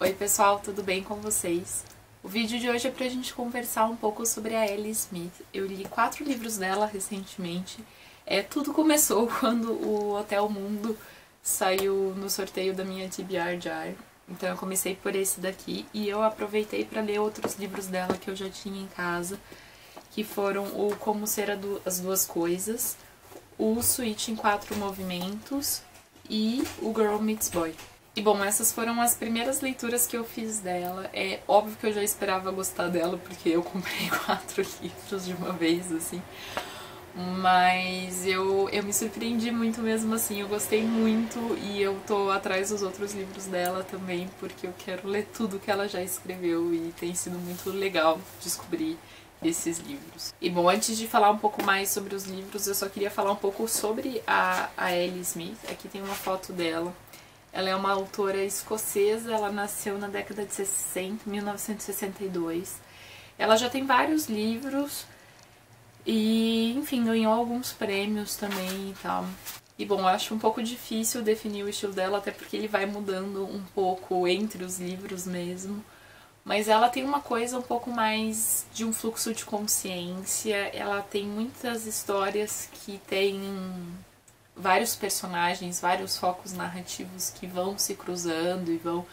Oi pessoal, tudo bem com vocês? O vídeo de hoje é pra gente conversar um pouco sobre a Ellie Smith. Eu li 4 livros dela recentemente. Tudo começou quando o Hotel Mundo saiu no sorteio da minha TBR Jar. Então eu comecei por esse daqui e eu aproveitei pra ler outros livros dela que eu já tinha em casa, que foram o Como Ser as Duas Coisas, o Switch em 4 Movimentos e o Girl Meets Boy. E bom, essas foram as primeiras leituras que eu fiz dela. É óbvio que eu já esperava gostar dela, porque eu comprei 4 livros de uma vez, assim. Mas eu me surpreendi muito mesmo assim, eu gostei muito e eu tô atrás dos outros livros dela também, porque eu quero ler tudo que ela já escreveu e tem sido muito legal descobrir esses livros. E bom, antes de falar um pouco mais sobre os livros, eu só queria falar um pouco sobre a Ellie Smith. Aqui tem uma foto dela. Ela é uma autora escocesa, ela nasceu na década de 60, 1962. Ela já tem vários livros e, enfim, ganhou alguns prêmios também e tal. E bom, eu acho um pouco difícil definir o estilo dela, até porque ele vai mudando um pouco entre os livros mesmo. Mas ela tem uma coisa um pouco mais de um fluxo de consciência, ela tem muitas histórias que têm vários personagens, vários focos narrativos que vão se cruzando e vão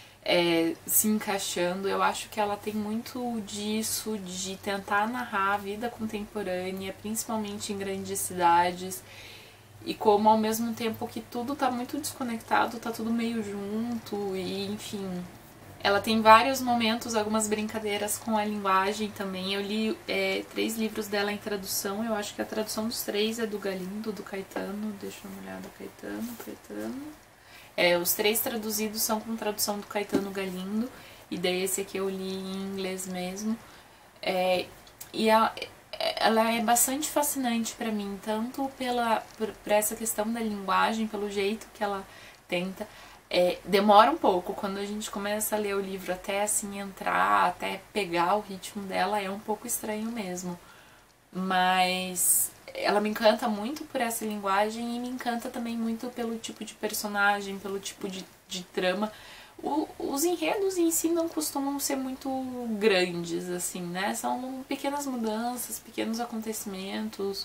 se encaixando. Eu acho que ela tem muito disso, de tentar narrar a vida contemporânea, principalmente em grandes cidades, e como ao mesmo tempo que tudo tá muito desconectado, tá tudo meio junto, e enfim. Ela tem vários momentos, algumas brincadeiras com a linguagem também. Eu li 3 livros dela em tradução. Eu acho que a tradução dos 3 é do Galindo, do Caetano. Deixa eu dar uma olhada, Caetano. Os 3 traduzidos são com tradução do Caetano Galindo. E daí esse aqui eu li em inglês mesmo. E ela é bastante fascinante pra mim, tanto por essa questão da linguagem, pelo jeito que ela tenta. Demora um pouco, quando a gente começa a ler o livro até assim entrar, até pegar o ritmo dela, é um pouco estranho mesmo. Mas ela me encanta muito por essa linguagem e me encanta também muito pelo tipo de personagem, pelo tipo de trama. Os enredos em si não costumam ser muito grandes, assim, né? São pequenas mudanças, pequenos acontecimentos.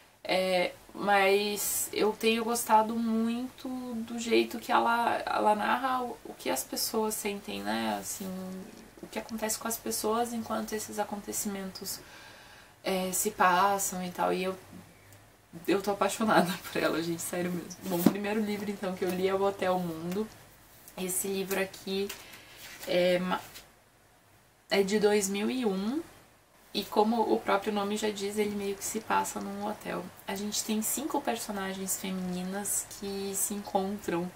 Mas eu tenho gostado muito do jeito que ela narra o que as pessoas sentem, né? Assim, o que acontece com as pessoas enquanto esses acontecimentos se passam e tal. E eu tô apaixonada por ela, gente, sério mesmo. Bom, o primeiro livro então que eu li é o Hotel Mundo. Esse livro aqui é de 2001. E como o próprio nome já diz, ele meio que se passa num hotel. A gente tem 5 personagens femininas que se encontram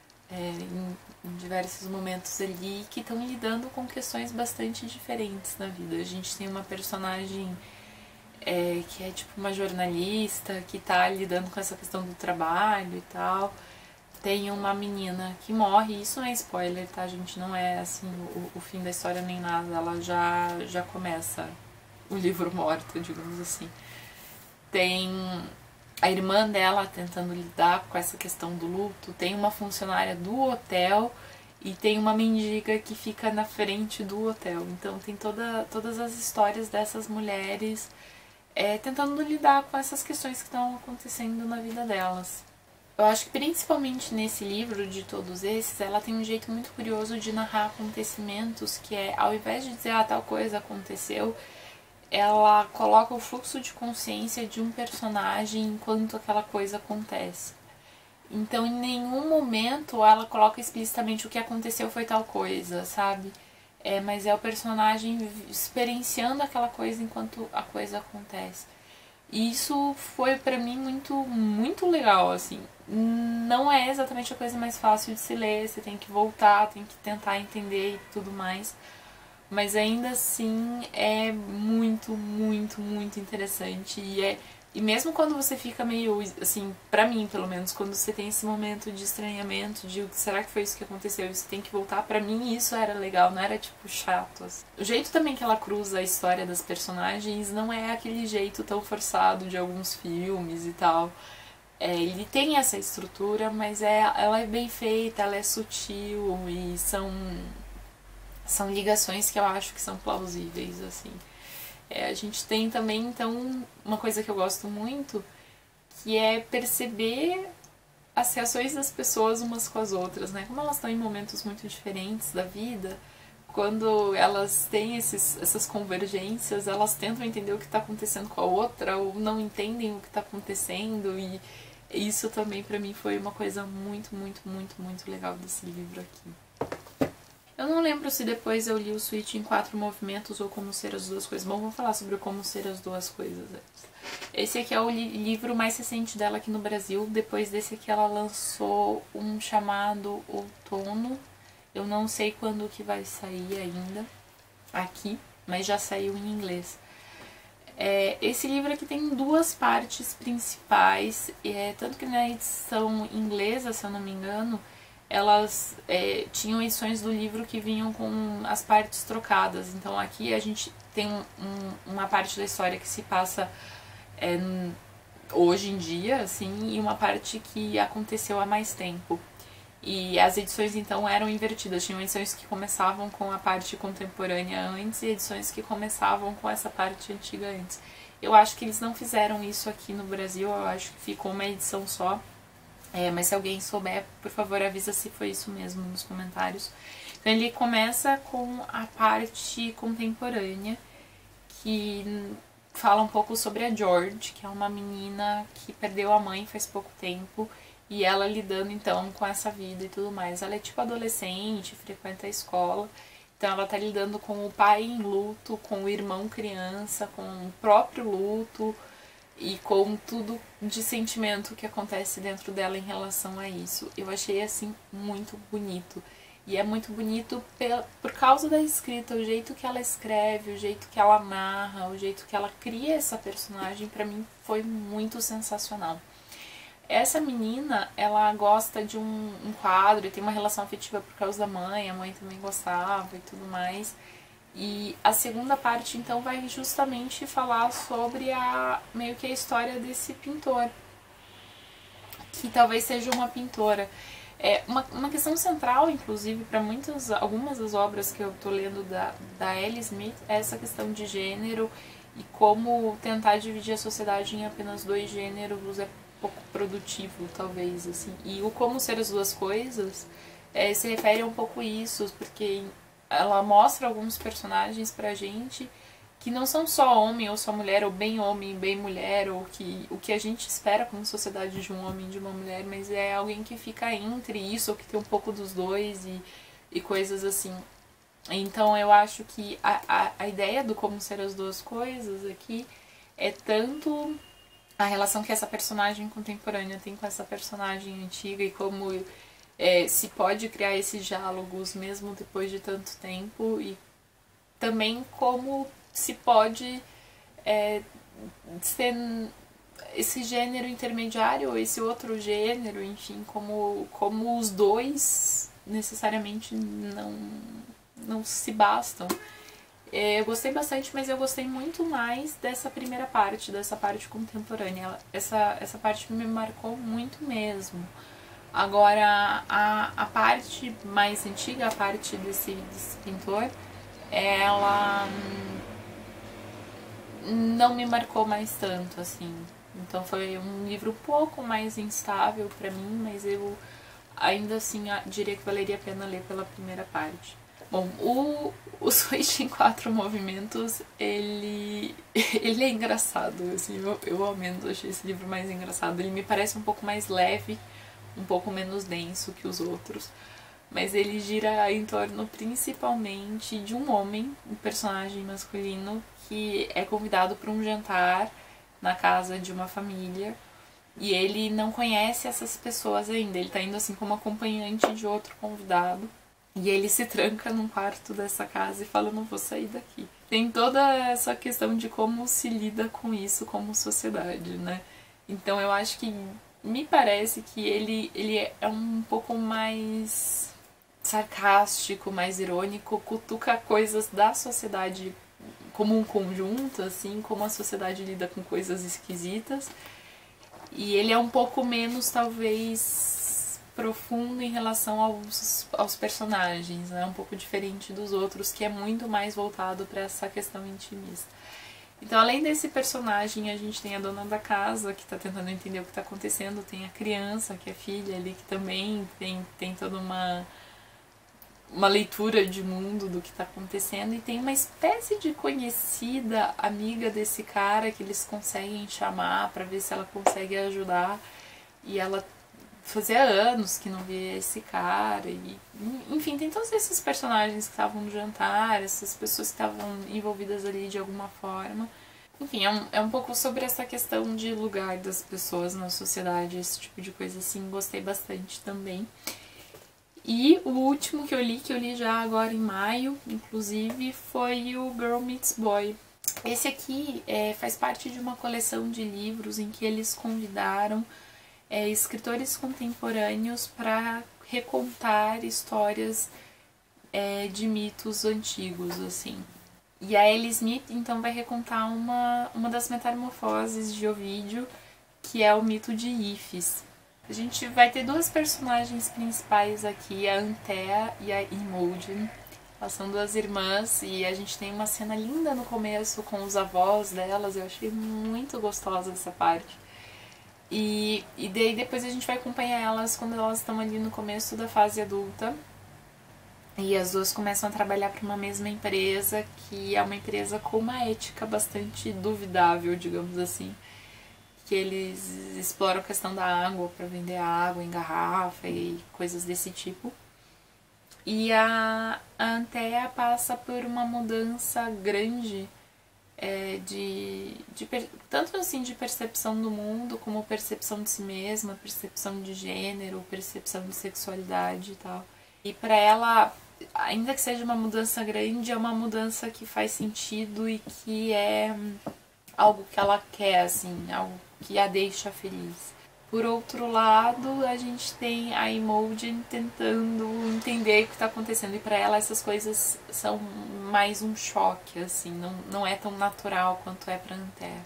em diversos momentos ali, que estão lidando com questões bastante diferentes na vida. A gente tem uma personagem que é tipo uma jornalista, que tá lidando com essa questão do trabalho e tal. Tem uma menina que morre, isso não é spoiler, tá, gente? Não é assim o fim da história nem nada, ela já começa o livro morto, digamos assim. Tem a irmã dela tentando lidar com essa questão do luto, tem uma funcionária do hotel e tem uma mendiga que fica na frente do hotel. Então tem todas as histórias dessas mulheres tentando lidar com essas questões que estão acontecendo na vida delas. Eu acho que principalmente nesse livro, de todos esses, ela tem um jeito muito curioso de narrar acontecimentos que ao invés de dizer, tal coisa aconteceu, ela coloca o fluxo de consciência de um personagem enquanto aquela coisa acontece. Então, em nenhum momento ela coloca explicitamente o que aconteceu foi tal coisa, sabe? Mas é o personagem experienciando aquela coisa enquanto a coisa acontece. E isso foi pra mim muito, muito legal, assim. Não é exatamente a coisa mais fácil de se ler, você tem que voltar, tem que tentar entender e tudo mais. Mas ainda assim é muito, muito, muito interessante. E mesmo quando você fica meio, assim, pra mim pelo menos, quando você tem esse momento de estranhamento, de será que foi isso que aconteceu e você tem que voltar, pra mim isso era legal, não era tipo chato, assim. O jeito também que ela cruza a história das personagens não é aquele jeito tão forçado de alguns filmes e tal. Ele tem essa estrutura, mas ela é bem feita, ela é sutil e são São ligações que eu acho que são plausíveis, assim. A gente tem também, então, uma coisa que eu gosto muito, que é perceber as reações das pessoas umas com as outras, né? Como elas estão em momentos muito diferentes da vida, quando elas têm essas convergências, elas tentam entender o que está acontecendo com a outra ou não entendem o que está acontecendo, e isso também pra mim foi uma coisa muito, muito, muito, muito legal desse livro aqui. Eu não lembro se depois eu li o Switch em 4 movimentos ou Como Ser as Duas Coisas. Bom, vamos falar sobre Como Ser as Duas Coisas antes. Esse aqui é o livro mais recente dela aqui no Brasil. Depois desse aqui ela lançou um chamado Outono. Eu não sei quando que vai sair ainda aqui, mas já saiu em inglês. Esse livro aqui tem 2 partes principais, tanto que na edição inglesa, se eu não me engano, elas tinham edições do livro que vinham com as partes trocadas. Então aqui a gente tem uma parte da história que se passa hoje em dia, assim, e uma parte que aconteceu há mais tempo. E as edições então eram invertidas, tinham edições que começavam com a parte contemporânea antes e edições que começavam com essa parte antiga antes. Eu acho que eles não fizeram isso aqui no Brasil, eu acho que ficou uma edição só. Mas se alguém souber, por favor, avisa se foi isso mesmo nos comentários. Então ele começa com a parte contemporânea, que fala um pouco sobre a George, que é uma menina que perdeu a mãe faz pouco tempo, e ela lidando então com essa vida e tudo mais. Ela é tipo adolescente, frequenta a escola, então ela tá lidando com o pai em luto, com o irmão criança, com o próprio luto e com tudo de sentimento que acontece dentro dela em relação a isso. Eu achei assim muito bonito. E é muito bonito por causa da escrita, o jeito que ela escreve, o jeito que ela narra, o jeito que ela cria essa personagem, pra mim foi muito sensacional. Essa menina, ela gosta de um quadro e tem uma relação afetiva por causa da mãe, a mãe também gostava e tudo mais. E a segunda parte, então, vai justamente falar sobre meio que a história desse pintor, que talvez seja uma pintora. Uma questão central, inclusive, para algumas das obras que eu tô lendo da Ellie Smith, é essa questão de gênero e como tentar dividir a sociedade em apenas 2 gêneros é pouco produtivo, talvez, assim. E o Como Ser as Duas Coisas se refere a um pouco isso, porque ela mostra alguns personagens pra gente que não são só homem ou só mulher, ou bem homem, bem mulher, ou o que a gente espera como sociedade de um homem e de uma mulher, mas é alguém que fica entre isso, ou que tem um pouco dos dois e coisas assim. Então eu acho que a ideia do Como Ser as Duas Coisas aqui é tanto a relação que essa personagem contemporânea tem com essa personagem antiga e como se pode criar esses diálogos mesmo depois de tanto tempo, e também como se pode ser esse gênero intermediário ou esse outro gênero, enfim, como os dois necessariamente não se bastam. Eu gostei bastante, mas eu gostei muito mais dessa primeira parte, dessa parte contemporânea. Essa parte me marcou muito mesmo. Agora, a parte mais antiga, a parte desse pintor, ela não me marcou mais tanto, assim. Então foi um livro um pouco mais instável pra mim, mas eu ainda assim diria que valeria a pena ler pela primeira parte. Bom, o Switch em 4 movimentos, ele é engraçado, assim, eu ao menos achei esse livro mais engraçado. Ele me parece um pouco mais leve, um pouco menos denso que os outros, mas ele gira em torno principalmente de um homem, um personagem masculino, que é convidado para um jantar na casa de uma família, e ele não conhece essas pessoas ainda, ele tá indo assim como acompanhante de outro convidado, e ele se tranca num quarto dessa casa e fala, não vou sair daqui. Tem toda essa questão de como se lida com isso como sociedade, né? Então eu acho que me parece que ele é um pouco mais sarcástico, mais irônico, cutuca coisas da sociedade como um conjunto, assim, como a sociedade lida com coisas esquisitas. E ele é um pouco menos, talvez, profundo em relação aos personagens, né? Um pouco diferente dos outros, que é muito mais voltado para essa questão intimista. Então, além desse personagem, a gente tem a dona da casa, que está tentando entender o que está acontecendo, tem a criança, que é filha ali, que também tem toda uma leitura de mundo do que está acontecendo, e tem uma espécie de conhecida amiga desse cara que eles conseguem chamar para ver se ela consegue ajudar, e ela fazia anos que não via esse cara, e enfim, tem todos esses personagens que estavam no jantar, essas pessoas que estavam envolvidas ali de alguma forma. Enfim, é um pouco sobre essa questão de lugar das pessoas na sociedade, esse tipo de coisa assim, gostei bastante também. E o último que eu li já agora em maio, inclusive, foi o Girl Meets Boy. Esse aqui faz parte de uma coleção de livros em que eles convidaram escritores contemporâneos para recontar histórias de mitos antigos, assim. E a Ellie Smith, então, vai recontar uma das metamorfoses de Ovídio, que é o mito de Ífis. A gente vai ter duas personagens principais aqui, a Antea e a Imogen. Elas são duas irmãs e a gente tem uma cena linda no começo com os avós delas. Eu achei muito gostosa essa parte. E daí depois a gente vai acompanhar elas quando elas estão ali no começo da fase adulta. E as duas começam a trabalhar para uma mesma empresa, que é uma empresa com uma ética bastante duvidável, digamos assim. Que eles exploram a questão da água para vender água em garrafa e coisas desse tipo. E a Antea passa por uma mudança grande tanto assim de percepção do mundo, como percepção de si mesma, percepção de gênero, percepção de sexualidade e tal. E para ela, ainda que seja uma mudança grande, é uma mudança que faz sentido e que é algo que ela quer, assim, algo que a deixa feliz. Por outro lado, a gente tem a Imogen tentando entender o que está acontecendo, e para ela essas coisas são mais um choque, assim, não é tão natural quanto é para Antea.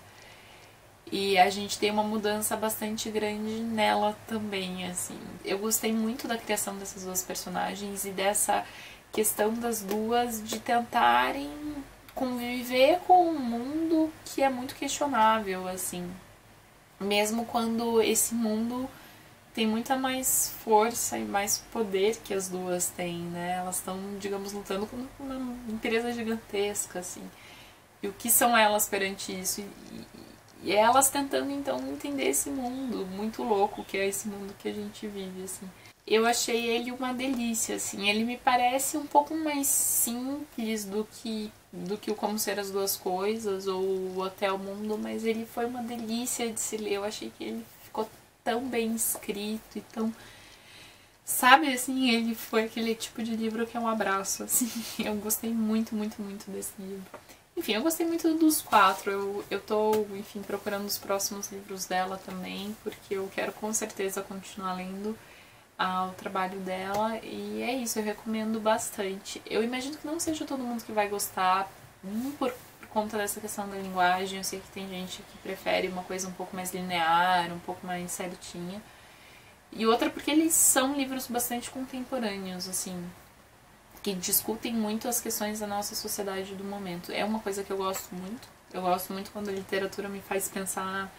E a gente tem uma mudança bastante grande nela também, assim. Eu gostei muito da criação dessas duas personagens e dessa questão das duas de tentarem conviver com um mundo que é muito questionável, assim. Mesmo quando esse mundo tem muita mais força e mais poder que as duas têm, né? Elas estão, digamos, lutando com uma empresa gigantesca, assim. E o que são elas perante isso? E elas tentando, então, entender esse mundo muito louco que é esse mundo que a gente vive, assim. Eu achei ele uma delícia, assim. Ele me parece um pouco mais simples do que o Como Ser as Duas Coisas ou o Hotel Mundo, mas ele foi uma delícia de se ler. Eu achei que ele ficou tão bem escrito e tão... Sabe, assim, ele foi aquele tipo de livro que é um abraço, assim. Eu gostei muito, muito, muito desse livro. Enfim, eu gostei muito dos quatro. Eu tô, enfim, procurando os próximos livros dela também, porque eu quero com certeza continuar lendo ao trabalho dela, e é isso, eu recomendo bastante. Eu imagino que não seja todo mundo que vai gostar, por conta dessa questão da linguagem. Eu sei que tem gente que prefere uma coisa um pouco mais linear, um pouco mais certinha, e outra porque eles são livros bastante contemporâneos, assim, que discutem muito as questões da nossa sociedade do momento. É uma coisa que eu gosto muito. Eu gosto muito quando a literatura me faz pensar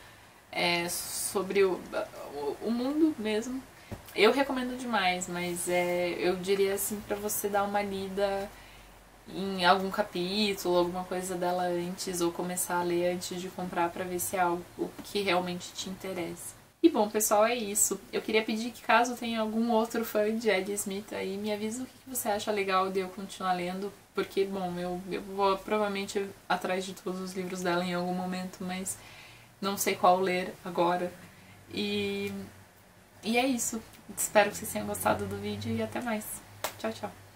sobre o mundo mesmo. Eu recomendo demais, mas eu diria assim pra você dar uma lida em algum capítulo, alguma coisa dela antes, ou começar a ler antes de comprar pra ver se é algo que realmente te interessa. E bom, pessoal, é isso. Eu queria pedir que, caso tenha algum outro fã de Ellie Smith aí, me avisa o que você acha legal de eu continuar lendo, porque, bom, eu vou provavelmente atrás de todos os livros dela em algum momento, mas não sei qual ler agora. E é isso. Espero que vocês tenham gostado do vídeo e até mais. Tchau, tchau.